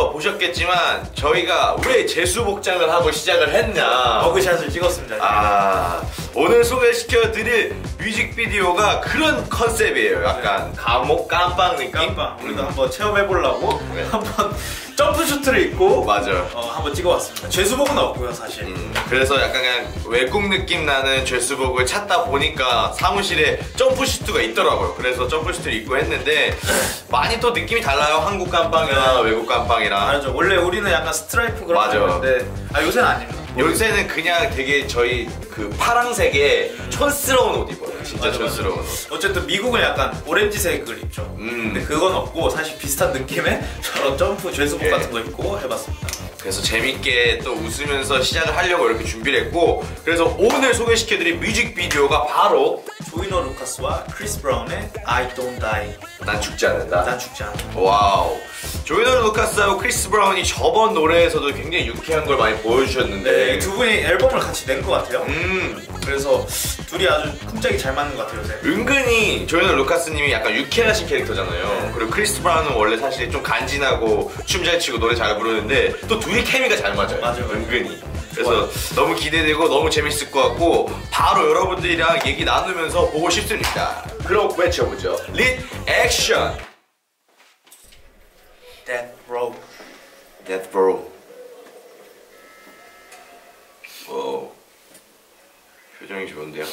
앞에서 보셨겠지만 저희가 왜 재수 복장을 하고 시작을 했냐. 머그샷을 찍었습니다. 오늘 소개시켜드릴 뮤직비디오가 그런 컨셉이에요. 약간 감옥 깜빵 느낌? 깜빵. 우리도 한번 체험해보려고 한번 점프슈트를 입고 맞아요. 한번 찍어봤습니다. 죄수복은 없고요 사실. 그래서 약간 그냥 외국 느낌 나는 죄수복을 찾다 보니까 사무실에 점프슈트가 있더라고요. 그래서 점프슈트를 입고 했는데 많이 또 느낌이 달라요. 한국 깜빵이랑 외국 깜빵이랑. 맞아. 원래 우리는 약간 스트라이프 그런 맞아. 건데 요새는 아닙니다. 요새는 그냥 되게 저희 그 파랑색에 촌스러운 옷 입어요. 진짜 맞아, 촌스러운 맞아. 옷. 어쨌든 미국은 약간 오렌지색을 입죠. 근데 그건 없고 사실 비슷한 느낌의 저런 점프 죄수복 같은 거 입고 해봤습니다. 그래서 재밌게 또 웃으면서 시작을 하려고 이렇게 준비를 했고, 그래서 오늘 소개시켜드릴 뮤직비디오가 바로 조이너 루카스와 크리스 브라운의 I Don't Die. 난 죽지 않는다. 난 죽지 않는다. 와우. 조이너 루카스하고 크리스 브라운이 저번 노래에서도 굉장히 유쾌한 걸 많이 보여주셨는데 네, 두 분이 앨범을 같이 낸 것 같아요. 그래서 둘이 아주 쿵짝이 잘 맞는 것 같아요 요새. 은근히 조이너 루카스님이 약간 유쾌하신 캐릭터잖아요. 그리고 크리스 브라운은 원래 사실 좀 간지나고 춤 잘 추고 노래 잘 부르는데 또 둘이 케미가 잘 맞아요. 맞아요. 은근히. 그래서 너무 기대되고 너무 재밌을 것 같고 바로 여러분들이랑 얘기 나누면서 보고 싶습니다. 그럼 외쳐보죠. 릿 액션. Death Row. Death Row. 오. 표정이 좋은데요?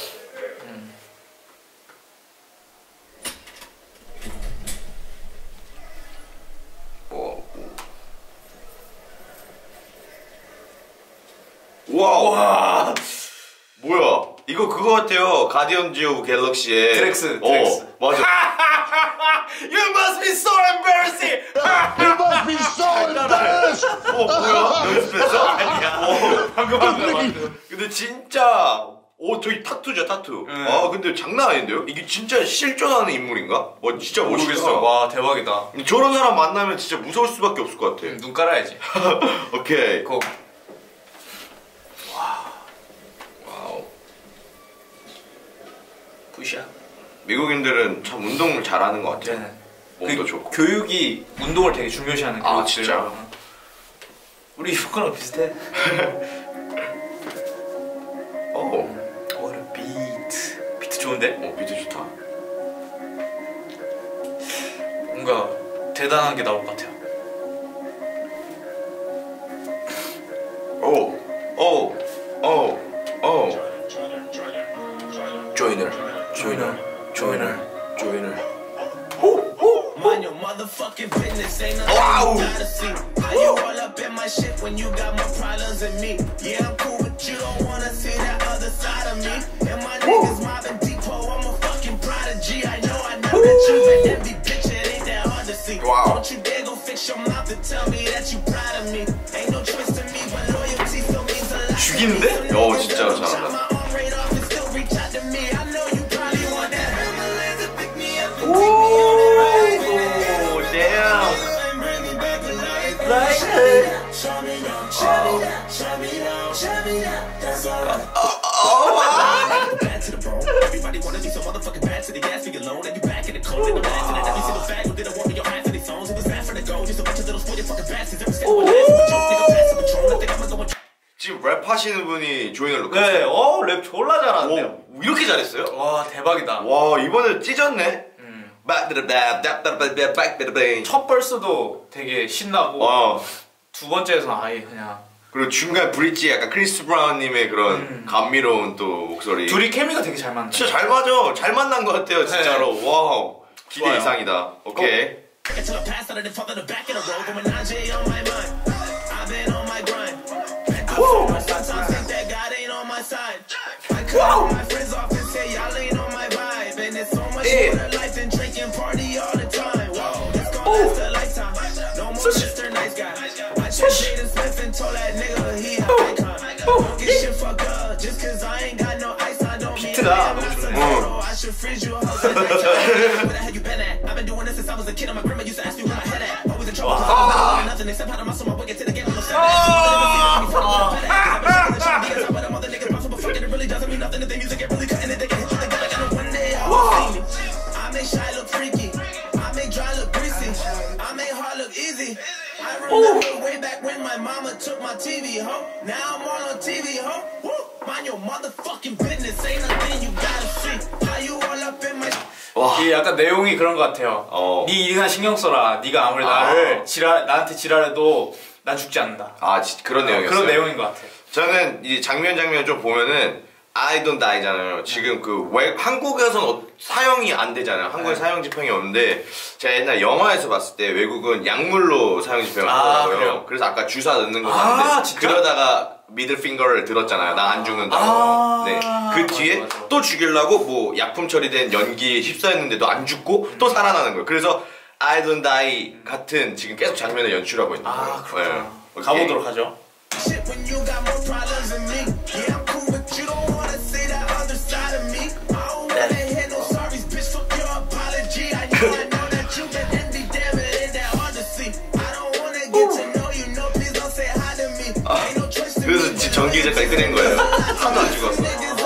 와, 뭐야? 이거 그거 같아요. 가디언즈 오브 갤럭시의 드렉스. 맞아. You must be so embarrassing. You must be so embarrassed. 뭐야? 연습했어? 아니야. 방금. 근데 진짜 저기 타투죠, 타투. 근데 장난 아닌데요? 이게 진짜 실존하는 인물인가? 진짜 멋있어. 모르겠어. 와, 대박이다. 저런 사람 만나면 진짜 무서울 수밖에 없을 것 같아. 눈 깔아야지. 오케이. 고. 와우. 푸시야. 미국인들은 참 운동을 잘하는 것 같아요. 네. 몸도 좋고. 교육이 운동을 되게 중요시하는 교육들. 진짜? 우리 효과랑 비슷해. What a beat. 비트 좋은데? 비트 좋다. 뭔가 대단한 게 나올 것 같아요. 조이너. Mind your motherfucking business, ain't nothing you gotta see. How you all up in my shit when you got more problems than me? Yeah, I'm cool, but you don't wanna see that other side of me. And my niggas mobbing depot, I'm a fucking prodigy. I know that you an envy bitch, it ain't that hard to see. Don't you dare go fix your mouth and tell me that you proud of me. Ain't no choice to me, but loyalty still means a lot. 죽이는데? 진짜 잘한다. Everybody wanna be so motherfucking bad to the gas for your loan, and you back in the cold in the back, and every single fag who didn't want me your hands in these songs. It was bad for the gold, just a bunch of little spoiled fucking bastards. Every step of the last, but you nigga pass the patrol. I think I'ma go. 지금 랩 하시는 분이 조이너 루카스. 네, 랩 졸라 잘하는데요. 이렇게 잘했어요? 와, 대박이다. 와, 이번에 찢었네. 첫 벌스도 되게 신나고 두 번째에서는 아예 그냥. 그리고 중간 브릿지 약간 크리스 브라운님의 그런 감미로운 또 목소리. 둘이 케미가 되게 잘 맞네. 진짜 잘 맞아. 잘 만난 것 같아요, 진짜로. 네. 와우. 기대 좋아요. 이상이다. 오케이. 비트가 너무 좋네. remember way back when my mama took my TV home. Now I'm on TV home. Woo! Mind your motherfucking business. Ain't nothing you gotta see. How you all up in my. 이게 약간 내용이 그런 것 같아요. 네 일이나 신경 써라. 네가 아무리 나한테 지랄해도 난 죽지 않는다. 그런 내용이었어요. 그런 내용인 것 같아요. 저는 이 장면 좀 보면은 I don't die잖아요. 지금 한국에서는 사형이 안 되잖아요. 한국에 사형 집행이 없는데 제가 옛날 영화에서 봤을 때 외국은 약물로 사형 집행을 하더라고요. 그래서 아까 주사 넣는 거 봤는데 그러다가 미들 핑거를 들었잖아요. 나 안 죽는다고. 네. 그 뒤에 맞아. 또 죽이려고 뭐 약품 처리된 연기에 휩싸였는데도 안 죽고 또 살아나는 거예요. 그래서 I don't die 같은 지금 계속 장면을 연출하고 있는 거예요. 그렇죠. 네. 가보도록 하죠. 그래서 전기 작가에 꺼낸 거예요. 하나도 안 죽었어.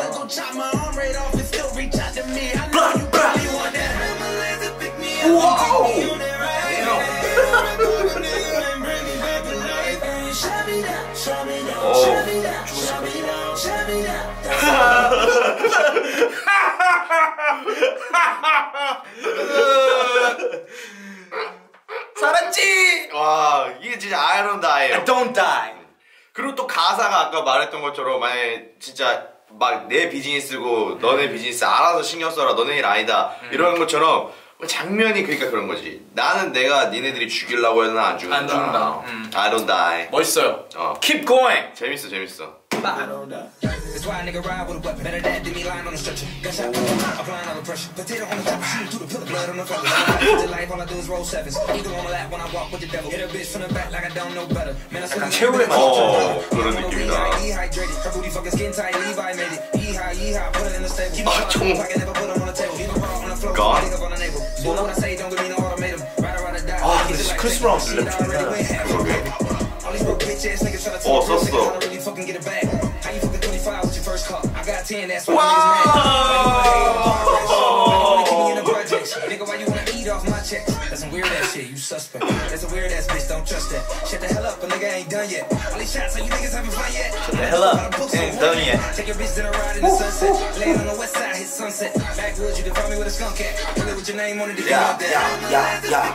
살았지! 와, 이게 진짜 I don't die예요. I don't die. 그리고 또 가사가 아까 말했던 것처럼 만약에 진짜 막 내 비즈니스고 너네 비즈니스 알아서 신경 써라 너네 일 아니다 이런 것처럼 장면이 그러니까 그런 거지. 나는 내가 니네들이 죽이려고 해도 안 죽는다. 안 죽는다. I don't die. 멋있어요. Keep going. 재밌어. That's why a nigga ride with a weapon. Better that than me lying on the stretcher. Gunshot, applying all the pressure. Potato on the top, shooting through the pillar, blood on the feather. The life, all I do is roll sevens. Eagle on my lap when I walk with the devil. Hit a bitch from the back like I don't know better. Man, I swear 최후의 맛이죠. 그런 느낌이다. Dehydrated. Her booty fucking skin tight. Levi made it. Yeehaw, put it in the stable. Keep it pocket, never put them on the table. Keep it raw on the floor. Pick up on the navel. Do what I say, don't give me no ultimatum. Ride or die. 근데 크리스 브라운 들려. All these broke bitch ass niggas tryna tell me tryna really fucking get it back. How you fucking 25 with your first car? I got 10, that's why niggas mad. Keep me in the projects. Nigga, why you wanna eat off my check? That's some weird ass shit, you suspect. That's a weird ass bitch, don't trust that. Shut the hell up, a nigga ain't done yet. All these shots, so you niggas having fun yet? Shut the hell up, ain't done yet. Take your bitch to the ride in the sunset. Laying on the west side, hit sunset. Backwoods, you can find me with a skunk cat. Put it with your name on it if you want that. 야.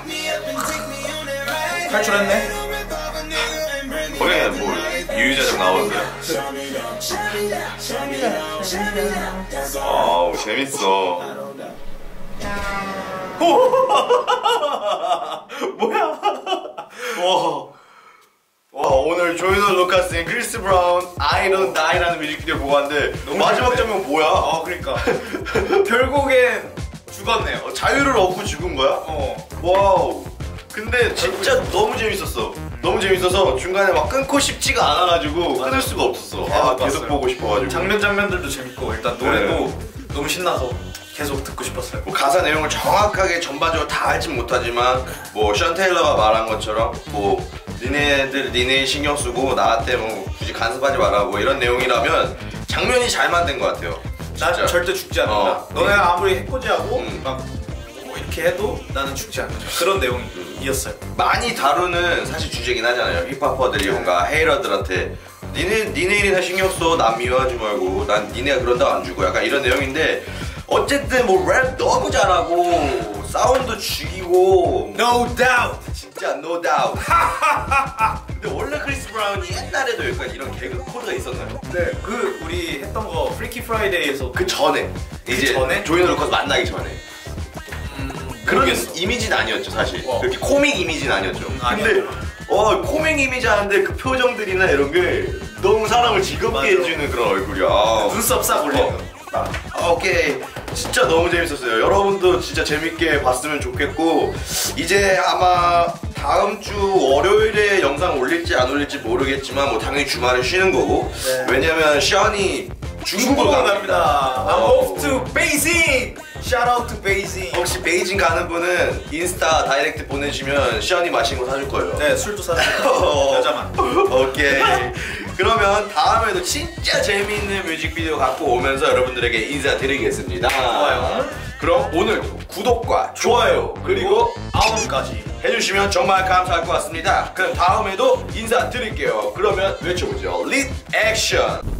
탈출했네. 거기에 뭐 유유자적 나오는데. 아우 재밌어. 뭐야? 와 오늘 조이너 루카스인 크리스 브라운 I don't die라는 뮤직비디오 보고 왔는데 마지막 장면 뭐야? 그러니까 결국엔 죽었네요. 자유를 얻고 죽은 거야? 와우. 근데 진짜 너무 재밌었어. 너무 재밌어서 중간에 막 끊고 싶지가 않아가지고 끊을 수가 없었어. 계속 보고 싶어가지고. 장면들도 재밌고 일단 노래도 너무 신나서 계속 듣고 싶었어요. 뭐 가사 내용을 정확하게 전반적으로 다 알진 못하지만 뭐 션 테일러가 말한 것처럼 뭐 니네 신경 쓰고 나한테 뭐 굳이 간섭하지 말라고 이런 내용이라면 장면이 잘 만든 것 같아요. 난 절대 죽지 않는다. 너네가 아무리 해코지하고 막 이렇게 해도 나는 죽지 않는다. 그런 내용이었어요. 많이 다루는 사실 주제긴 하잖아요. 힙합퍼들이 뭔가 헤이러들한테 니네 일이나 신경 써. 난 미워하지 말고 난 니네가 그런다고 안 주고 약간 이런 내용인데 어쨌든 뭐 랩 너무 잘하고 사운드 죽이고 No doubt! 진짜 no doubt. 근데 원래 크리스 브라운이 옛날에도 약간 이런 개그 코드가 있었나요? 네, 그 우리 했던 거 프리키 프라이데이에서 그 전에 이제 조이너 루카스 만나기 전에 그런 이미지는 아니었죠 사실. 그렇게 코믹 이미지는 아니었죠. 근데 코믹 이미지 하는데 그 표정들이나 이런 게 너무 사람을 즐겁게 해주는 그런 얼굴이야. 눈썹 싹 올리는. 오케이. 진짜 너무 재밌었어요. 여러분도 진짜 재밌게 봤으면 좋겠고 이제 아마 다음 주 월요일에 영상 올릴지 안 올릴지 모르겠지만 뭐 당연히 주말에 쉬는 거고 왜냐면 션이 중국으로 갑니다. I'm off to Beijing. Shout out to Beijing. 혹시 베이징 가는 분은 인스타 다이렉트 보내주시면 션이 마신 거 사줄 거예요. 네, 술도 사줄 거예요. 여자만. 오케이. 그러면 다음에도 진짜 재미있는 뮤직비디오 갖고 오면서 여러분들에게 인사드리겠습니다. 좋아요. 그럼 오늘도 구독과 좋아요 그리고 알람까지 해주시면 정말 감사할 것 같습니다. 그럼 다음에도 인사드릴게요. 그러면 외쳐보죠. 립 액션.